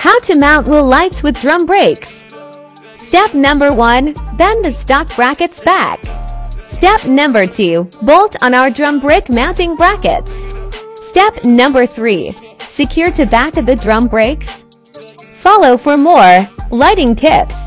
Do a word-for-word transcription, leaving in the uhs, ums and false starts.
How to mount wheel lights with drum brakes. Step number one. Bend the stock brackets back. Step number two. Bolt on our drum brake mounting brackets. Step number three. Secure to back of the drum brakes. Follow for more lighting tips.